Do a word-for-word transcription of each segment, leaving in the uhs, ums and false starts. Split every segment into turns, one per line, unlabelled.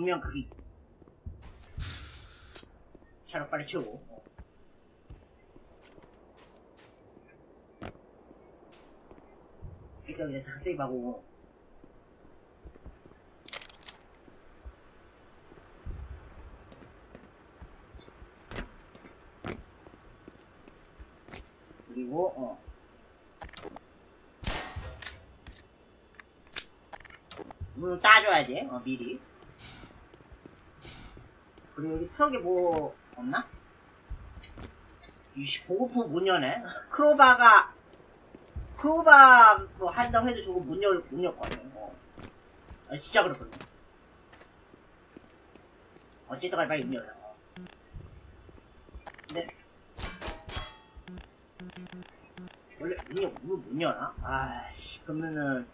분명 그게 차로 빨리 치우고. 어. 일단 그냥 다 세이브하고. 그리고 어 문을 따줘야지. 어 미리. 그리고 여기 트럭에 뭐 없나? 이씨 보급품 못 여네. 크로바가 크로바 뭐 한다고 해도 저거 못 열, 못 열거든. 어. 아, 진짜 그렇거든. 어쨌든 간에 빨리 문 열어. 어. 근데 원래 문이 못 여나? 아씨 그러면은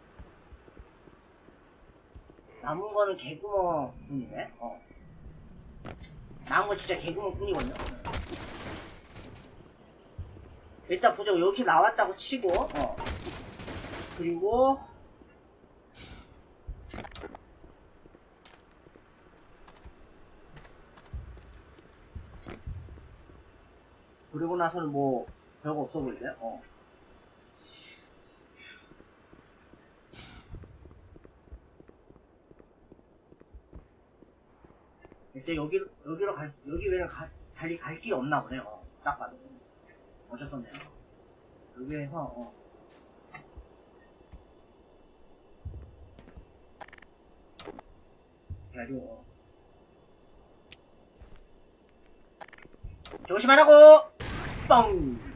남은 거는 개구멍 뿐이네. 어. 남은 거 진짜 개구멍 뿐이거든요. 일단 보자고. 여기 나왔다고 치고 어. 그리고 그리고 나서는 뭐 별거 없어 보이네. 어. 이제 여기 여기로 갈 여기 외에 가, 달리 갈 길이 없나 보네요. 어. 딱 봐도 어쩔 수 없네요. 여기에서 어. 그래가지고 어. 조심하라고. 뻥.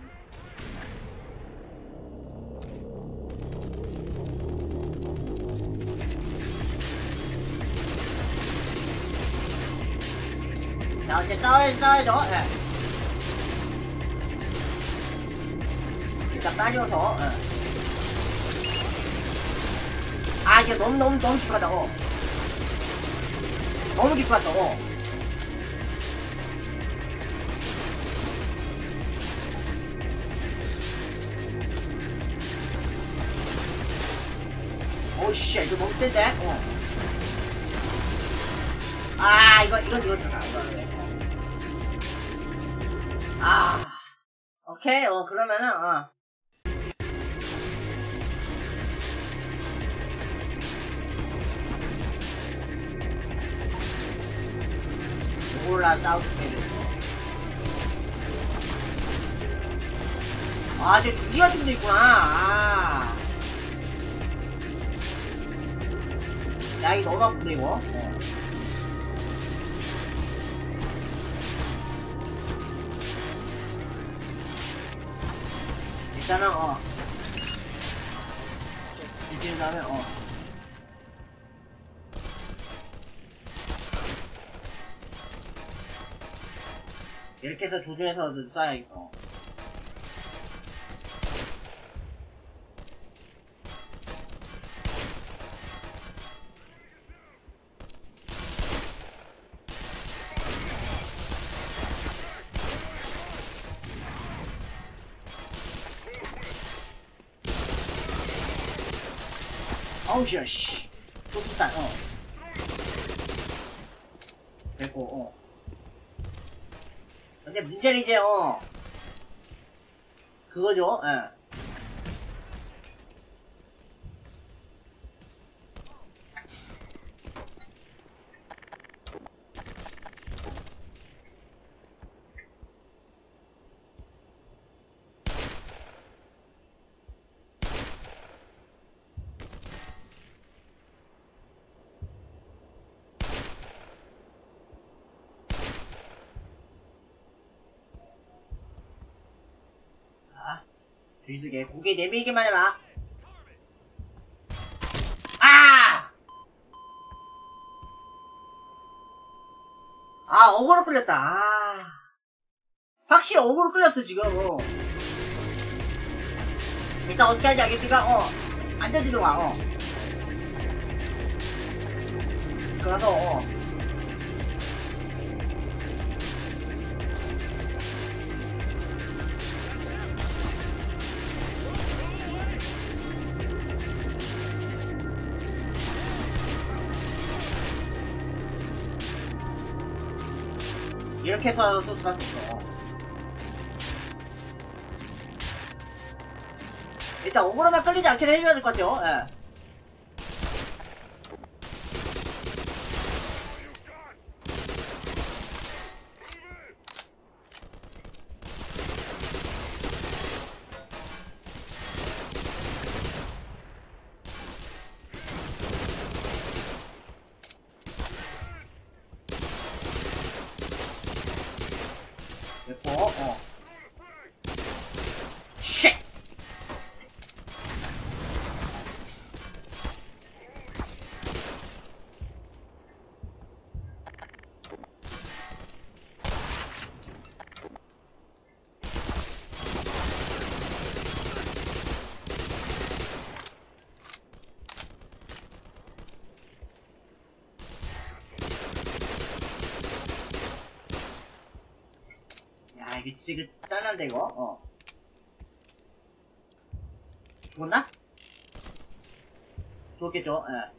자, 이제 싸워야지, 싸워야죠. 예. 일단 따져서, 예. 아, 이게 너무, 너무, 너무 깊어하다, 어. 너무 깊어하다, 어. 오씨, 이거 너무 센데? 어. 아, 이거, 이건 이거 들어가, 이거. 아, 오케이, 어, 그러면은, 어. 올라 사우스 페이지. 아, 저 주기 같은 것도 있구나. 아. 야, 이거 너무 아픈데, 이거. 어. 일단은 어 뒤진 다음에 어 이렇게 해서 조준해서 쏴야겠어. 어우 씨, 씨. 소수단, 어. 됐고, 어. 근데 문제는 이제, 어. 그거죠, 예. 들쓰게 고개 내밀기만 해봐. 아! 아, 어그로 끌렸다. 아. 확실히 어그로 끌렸어, 지금. 어. 일단 어떻게 하지 알겠습니까? 어. 안전지도 와, 어. 그래서, 어. 이렇게 해서 또 들어갔어. 일단 오버로만 끌리지 않게 해줘야 될 것 같아요. 예. 됐고, 어. 쉣! 야, 이게 진짜 이거 짠한데, 이거? 어. 죽었나? 죽었겠죠, 예.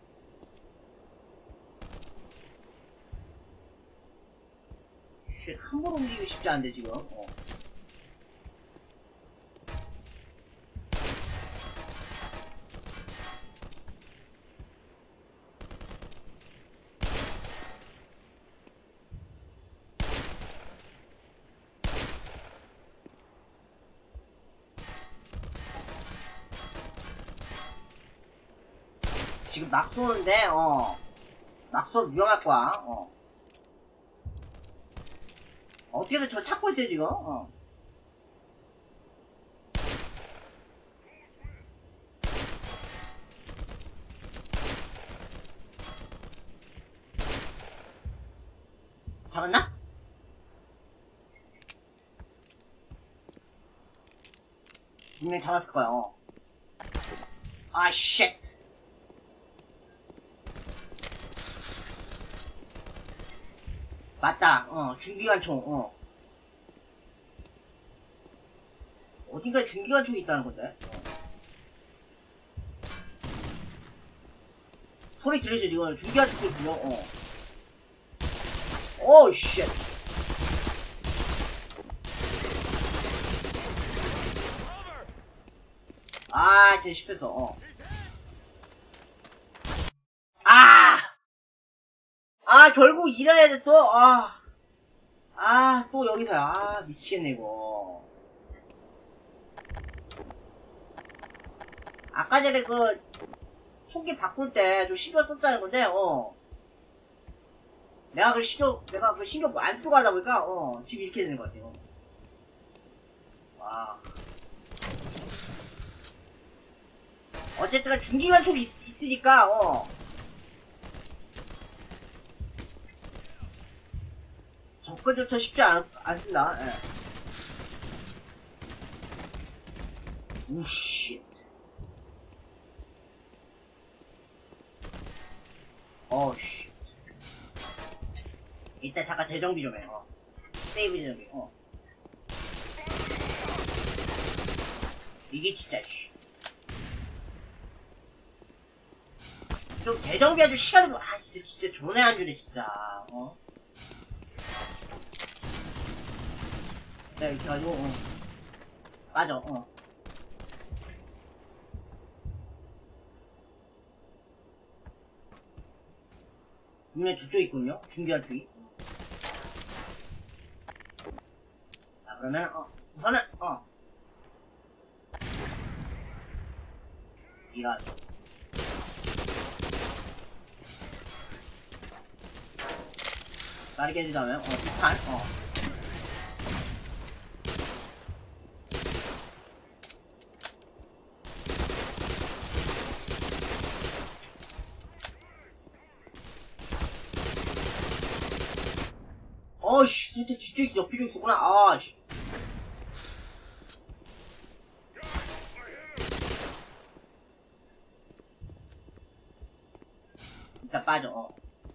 쉣, 한 번 옮기기 쉽지 않은데, 지금, 어. 지금 막 쏘는데, 어. 막 쏘면 위험할 거야, 어. 어떻게든 저 찾고 있어요, 지금, 어. 잡았나? 분명히 잡았을 거야, 어. 아, 쉣. 맞다, 어, 중기관총, 어. 어딘가에 중기관총이 있다는 건데? 어. 소리 들리죠, 지금? 중기관총 소리 들려, 어. 오, 쉣. 아, 진짜 실패했어, 어. 아! 아, 결국 이래야 돼, 또, 아. 아, 또 여기서야. 아, 미치겠네, 이거. 아까 전에 그, 속기 바꿀 때 좀 신경 썼다는 건데, 어. 내가 그 신경, 내가 그 신경 안 쓰고 하다 보니까, 어, 지금 이렇게 되는 것 같아요. 와. 어쨌든 중기관총이 있, 있으니까, 어. 접근조차 쉽지 않, 않습니다, 예. 우씨. 어우씨. 이따 잠깐 재정비 좀 해, 어. 세이브 재정비, 어. 이게 진짜, 씨. 좀 재정비하고 시간을, 아, 진짜, 진짜 존에 안 주네, 진짜, 어. 자, 이렇게 해가지고, 어. 빠져, 어. 분명히 저쪽에 있군요. 중기한 쪽이. 자, 그러면, 어. 우선은, 어. 이런. 빠르게 해주자면, 어, 비탄, 어. 어이씨, 진짜 뒤쪽에 옆에 좀 있었구나. 아, 씨. 일단 빠져, 어.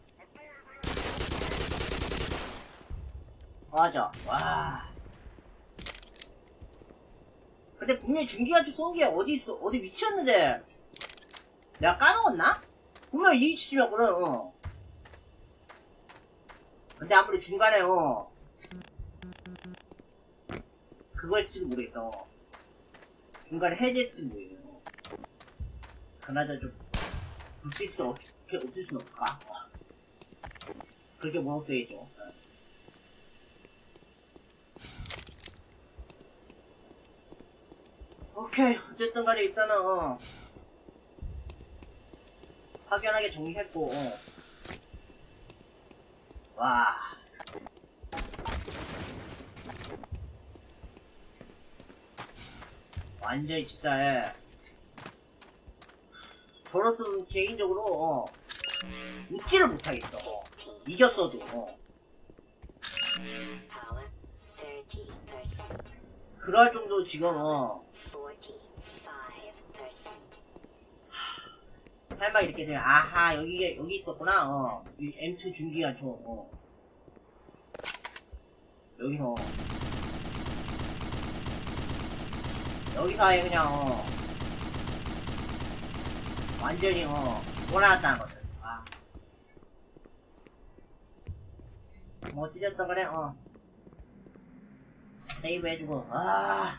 맞아, 와. 근데 분명히 중기관총 쏜 게 어디 있어, 어디 위치였는데. 내가 까먹었나? 분명히 이 위치였거든, 어. 근데 아무리 중간에, 어. 그거 했을지도 모르겠어. 중간에 해제했을지도 모르겠어. 그나저나 좀 불빛을 어떻게 없앨 수는 없을까? 어. 그렇게 못 없애야죠. 어. 오케이. 어쨌든 간에 일단은 어. 확연하게 정리했고 어. 와 완전히 진짜 예. 저로서는 개인적으로 어. 웃지를 못하겠어. 어. 이겼어도 어. 그럴 정도 지금 어. 설마 이렇게 되면 아하 여기 여기 있었구나. 어. 이 엠 투 중기관총 어. 여기서 여기서 아예 그냥 어. 완전히 어. 몰아놨다는 거죠. 아. 뭐 어찌됐든 그래 어. 세이브 해주고 아.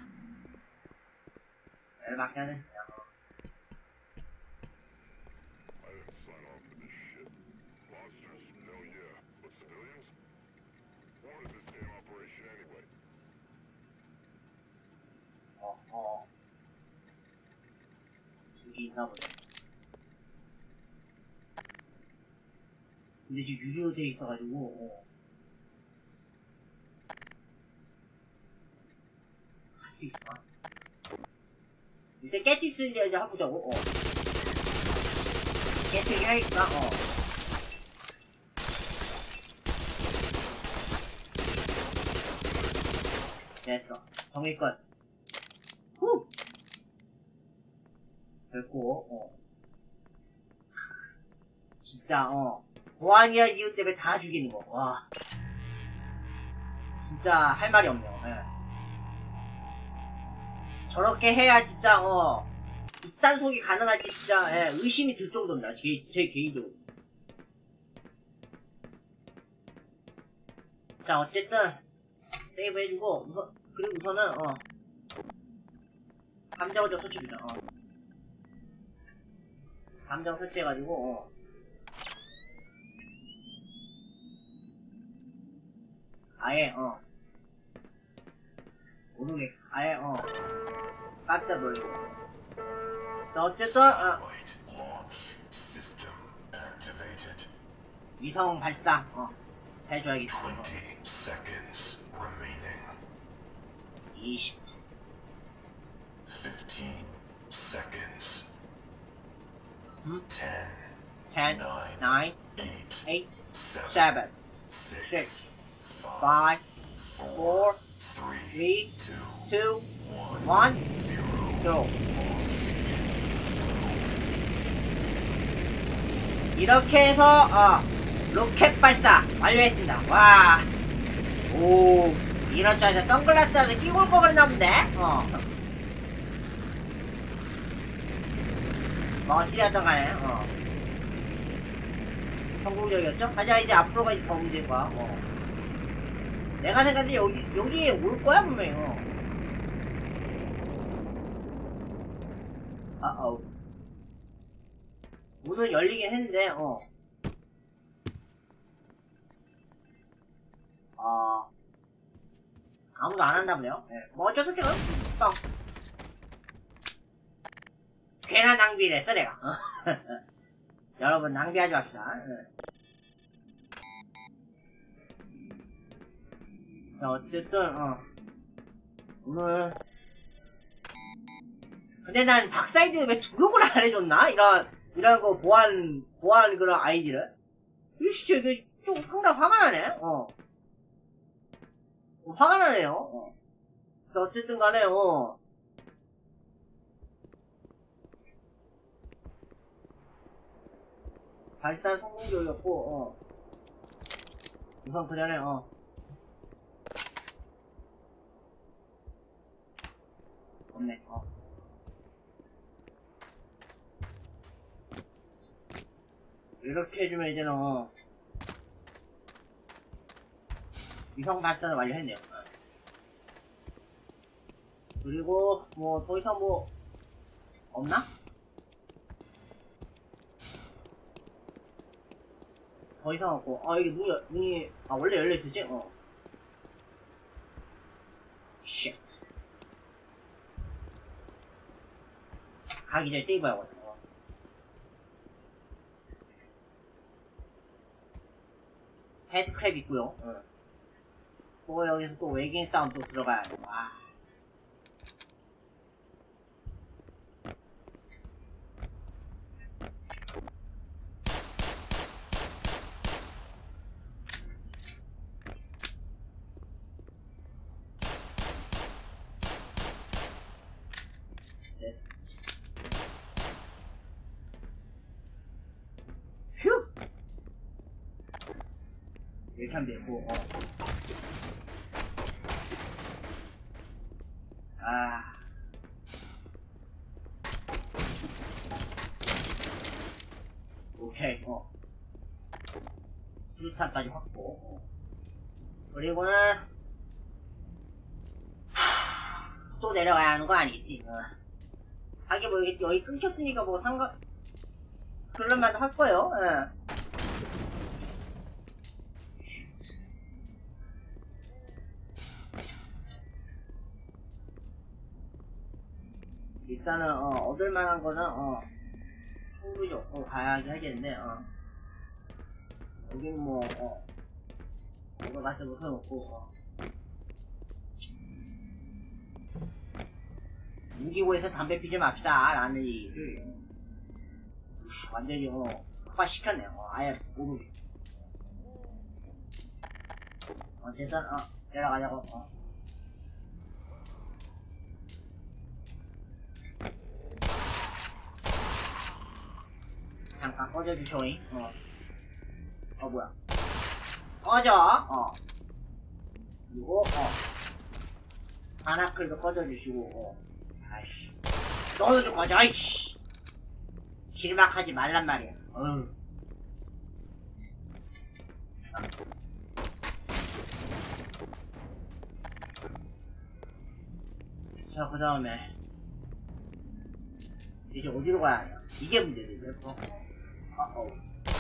열받게 하네. 어. 여기 있나 보네. 근데 지금 유료로 돼 있어가지고, 어. 할 수 있어. 이제 깨치 쓰는 이제 해보자고, 어. 깨치 해야겠다, 어. 됐어. 정리 끝. 후! 됐고, 어. 진짜, 어. 보안이란 이유 때문에 다 죽이는 거, 와. 진짜, 할 말이 없네요, 예. 저렇게 해야 진짜, 어. 입단속이 가능할지 진짜, 예, 의심이 들 정도입니다, 제, 제 개인적으로. 자, 어쨌든, 세이브 해주고, 우선, 그리고 우선은, 어. 감정을 좀 설치해주자, 어. 감정 설치해가지고, 어. 아예, 어. 모르게, 아예, 어. 깜짝 놀리고. 자, 어쨌든, 어. 위성 발사, 어. 해줘야겠어. 이십.
fifteen seconds.
음?
ten,
ten,
nine,
nine,
eight,
eight,
seven,
seven,
six,
six,
five,
five, four,
three,
three,
two,
two,
one,
one,
zero.
zero. 이렇게 해서 어, 로켓 발사 완료했습니다. 와, 오, 이런 줄 알았는데 선글라스를 끼고 올 거 그랬나 본데. 어. 뭐 어찌되었던 간에 어. 성공적이었죠? 하지만 이제 앞으로가 이제 더 문제인 거야. 어. 내가 생각해 여기 여기에 올 거야 분명히. 어. 아, 어. 문은 열리긴 했는데, 어. 어. 아무도 안 한다 보네요. 네. 뭐 어쩔 수 없죠. 어. 괜한 낭비를 했어 내가. 어. 여러분 낭비하지 맙시다. 네. 자, 어쨌든 어. 오늘 근데 난 박사이드는 왜 등록을 안 해줬나? 이런 이런 거 보안 보안 그런 아이디를. 이씨 이게 좀 상당히 화가 나네. 어. 어, 화가 나네요. 어. 자, 어쨌든 간에 어. 발산 성공적이었고 어. 우선 그 전에 어. 없네. 어. 이렇게 해주면 이제는 어. 위성 발사를 완료했네요. 어. 그리고 뭐 더 이상 뭐 없나? 더 이상 없고. 아, 이게 문이 문이 아 원래 열려 있었지? 어. 쉣. 가기 전에 세이브 해야거든. 어. 헤드크랩 있고요. 어. 또 여기서 또 외계인 싸움 또 들어가야 돼. 와. 네. 휴! 이렇게 하면 되고, 어. 아. 오케이, 어. 수류탄까지 확보. 어. 그리고는, 또 내려가야 하는 거 아니지? 어. 하긴 뭐 여기, 여기 끊겼으니까 뭐 상관, 그럴만 할 거예요. 어. 일단은, 어, 얻을만한 거는, 어, 충분히 얻고 가야 하겠는데, 어. 여기는 뭐, 어, 이거 가서 뭐 소용없고, 어. 무기고에서 담배 피지 맙시다, 라는 얘기를, 우씨, 완전히, 어, 폭발시켰네요. 어, 아예 모르게. 어쨌든, 어, 내려가자고, 어. 잠깐 꺼져주쇼잉. 어. 어, 뭐야. 꺼져! 어. 그리고, 어. 바나클도 꺼져주시고, 어. 아이씨. 너도 좀 꺼져, 아이씨. 길막하지 말란 말이야. 어휴. 자, 그 다음에. 이제 어디로 가야 하냐. 이게 문제지, 그래서. 어, 어.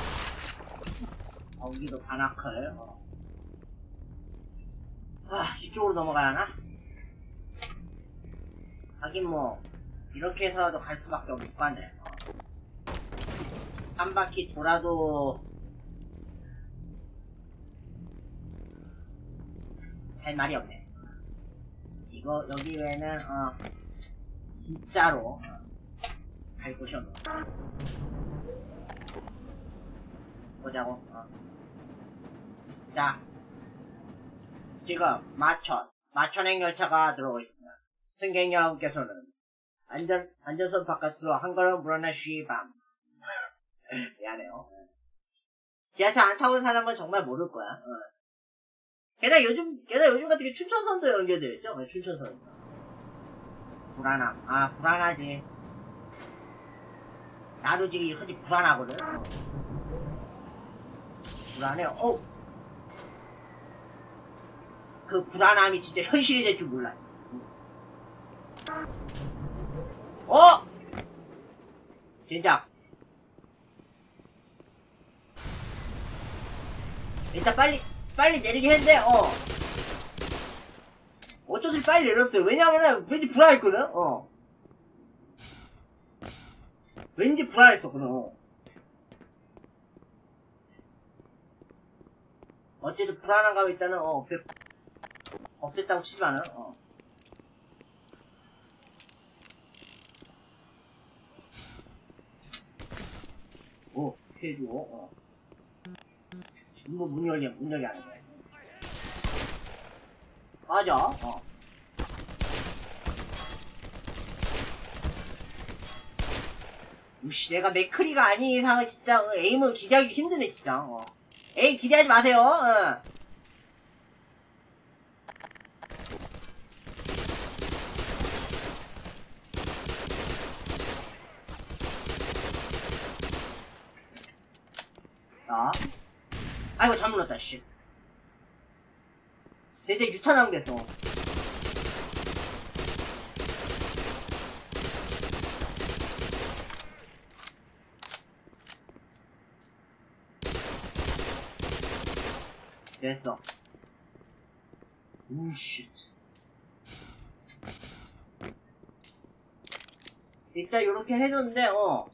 여기도 바나클, 어. 아, 이쪽으로 넘어가야 하나? 하긴 뭐, 이렇게 해서라도 갈 수밖에 없을 거 아니야. 어. 한 바퀴 돌아도, 할 말이 없네. 이거, 여기 외에는, 어, 진짜로, 어, 갈 곳이 없네. 보자고, 어. 자, 지금, 마천, 마천행 열차가 들어오고 있습니다. 승객 여러분께서는, 안전, 안전선 바깥으로 한 걸음 물러나시기 바랍니다. 미안해요. 지하철 안 타본 사람은 정말 모를 거야. 어. 게다가 요즘, 게다가 요즘 같은 게 춘천선도 연결되어 있죠? 네, 춘천선. 불안함. 아, 불안하지. 나도 지금 솔직히 불안하거든. 어. 불안해요. 어. 그 불안함이 진짜 현실이 될 줄 몰라. 어! 진짜. 일단 빨리, 빨리 내리게 했는데, 어. 어쩌지 빨리 내렸어요. 왜냐면은, 왠지 불안했거든, 어. 왠지 불안했었거든, 어. 어쨌든 불안한 감이 있다는, 어, 없앴, 없앴다고 치지만은, 어. 오, 피해주고, 어. 뭐, 문 열려, 문 열려 하는 거야. 맞아, 어. 우씨, 내가 맥크리가 아닌 이상은 진짜, 어, 에임은 기대하기 힘드네, 진짜, 어. 에임 기대하지 마세요, 어. 자. 아이고, 잘못 눌렀다, 씨. 대체 유탄 낭비했어. 됐어. 우씨. 일단 요렇게 해줬는데, 어.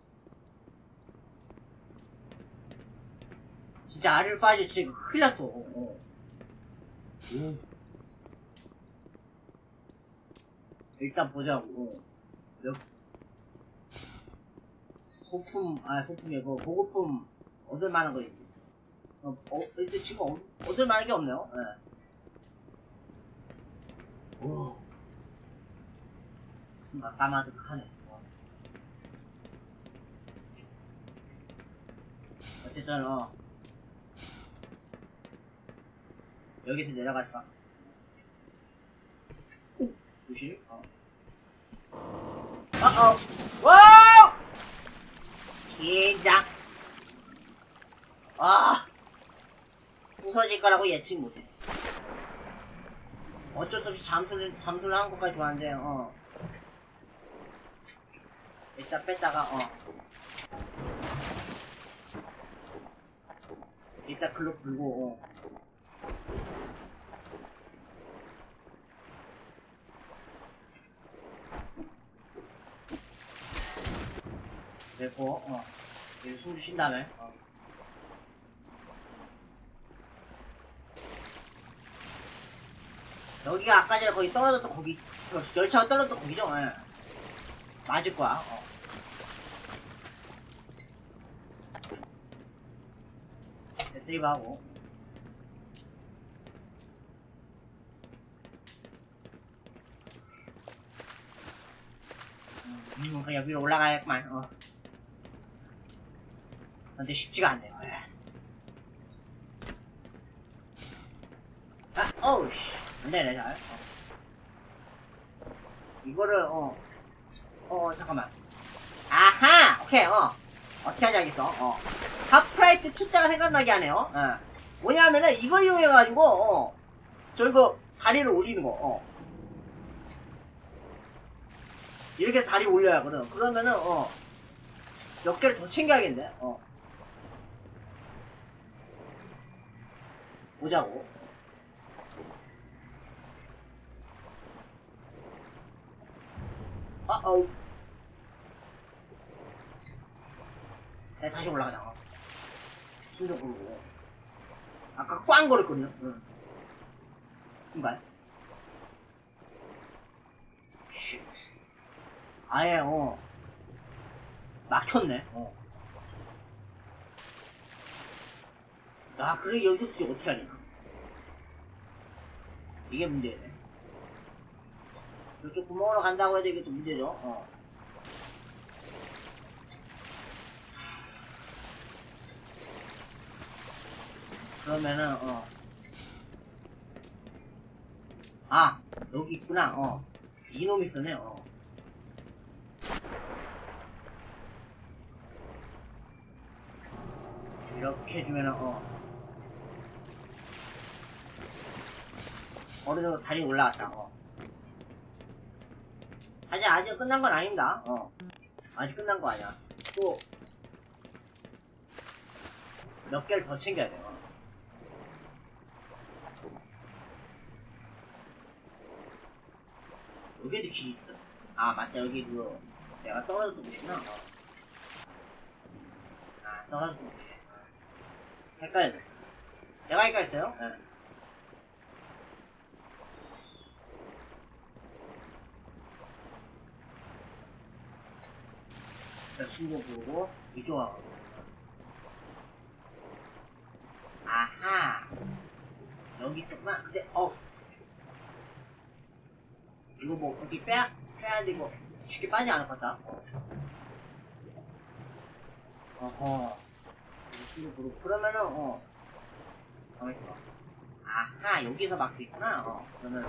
진짜 아래로 빠져, 지금 큰일 났어. 어, 어. 오. 일단 보자고. 몇, 소품, 아, 소품이고, 보급품 얻을 만한 거 있지. 어, 어, 일단 지금 얻, 얻을 만한 게 없네요. 예. 오. 뭔가 까마득하네. 어. 어쨌든, 어. 여기서 내려갈까? 오! 조심, 어. 어어! 와우! 긴장! 아! 부서질 거라고 예측 못해. 어쩔 수 없이 잠수를, 잠수를 한 것까지 좋아하는데, 어. 일단 뺐다가, 어. 일단 글로 불고, 어. 됐고, 어. 여기 숨 쉰 다음에, 어. 여기가 아까 전에 거기 떨어졌던 거기, 열차가 떨어졌던 거기죠? 예. 맞을 거야, 어. 세이브하고. 음, 그냥 위로 올라가야겠구만, 어. 근데 쉽지가 않네요, 예. 아, 어우, 씨. 안 되네, 잘. 어. 이거를, 어. 어, 잠깐만. 아하! 오케이, 어. 어떻게 하지 알겠어, 어. 하프라이트 투자가 생각나게 하네요, 어. 뭐냐면은, 이걸 이용해가지고, 어. 저 이거, 다리를 올리는 거, 어. 이렇게 다리 올려야 하거든. 그러면은, 어. 몇 개를 더 챙겨야겠네, 어. 보자고. 아, 어우. 네, 다시 올라가자. 어. 숨좀 고르고. 아까 꽝 거렸거든요. 응. 신발. 쉿. 아예, 어. 막혔네. 어. 아, 그래, 여기서 어떻게 하냐. 이게 문제네. 이쪽 구멍으로 간다고 해도 이게 또 문제죠. 어. 그러면은, 어. 아, 여기 있구나, 어. 이놈이 있었네, 어. 이렇게 해주면은, 어. 어느 정도 다리 올라갔다, 어. 아직, 아직 끝난 건 아닙니다, 어. 아직 끝난 거 아니야. 또, 몇 개를 더 챙겨야 돼요. 여기에도 길이 있어. 아, 맞다, 여기 그거, 내가 떨어졌던 곳이구나, 어. 아, 떨어졌던 곳이. 헷갈렸네. 내가 헷갈렸어요? 네. 친구 부르고 이쪽 와가지고. 아하, 여기 있었구나. 근데 어우, 이거 뭐 어떻게 빼야 빼야 되고 쉽게 빠지지 않을 것 같다. 어허, 친구 부르고. 그러면은 어 가만있어. 아하, 여기서 막혀 있구나. 어 그러면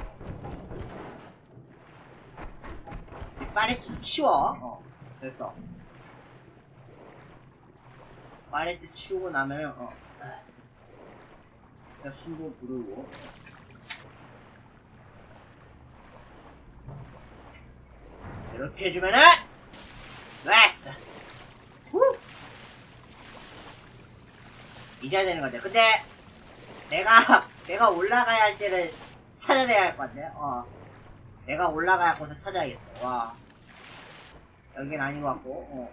파레트 치워. 어 됐어. 파레트 치우고 나면 어 일단 친구 부르고. 이렇게 해주면은 됐어. 후! 이제야 되는 거죠. 근데 내가 내가 올라가야 할 때를 찾아내야 할 건데, 어. 내가 올라가야 거기서 찾아야겠어, 와. 여긴 아닌 것 같고, 어.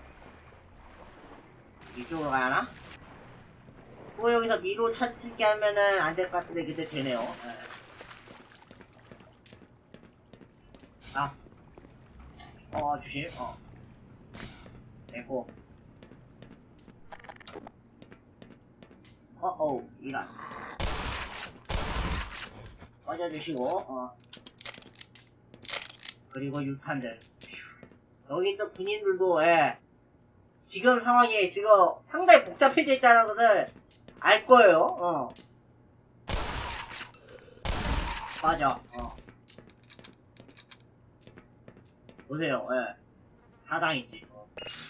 이쪽으로 가야 하나? 또 여기서 미로 찾게 하면은 안 될 것 같은데, 근데 되네요. 네. 아. 어, 주심, 어. 되고. 어, 어우, 이런. 꺼져주시고, 어. 그리고 유탄들. 여기 또 군인들도, 예. 지금 상황이 지금 상당히 복잡해져 있다는 것을 알 거예요, 어. 맞아, 어. 보세요, 예. 사당이지, 어.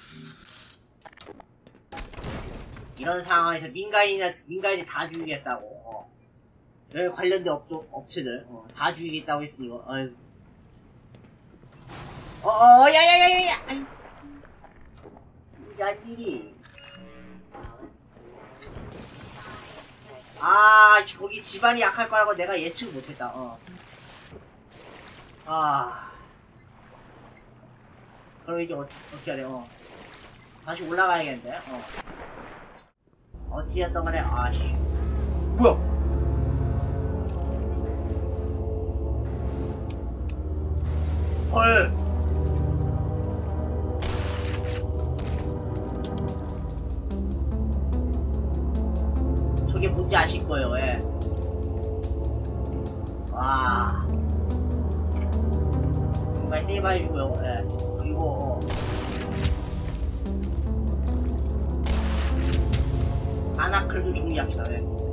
이런 상황에서 민간인이나, 민간인이 다 죽이겠다고, 어. 여기 관련된 업소, 업체들, 어, 다 죽이겠다고 했으니, 이거, 어휴. 어어, 야야야야야! 아이. 이런 일이. 아, 거기 집안이 약할 거라고 내가 예측을 못했다, 어. 아. 그럼 이제 어, 어떻게 해야 돼, 어. 다시 올라가야겠는데, 어. 어찌됐던 간에, 아씨. 뭐야? 헐. 저게 뭔지 아실 거예요, 예. 와. 정말 세이브해주고요, 예. 그리고, 어. 아나클도 준비합시다, 예.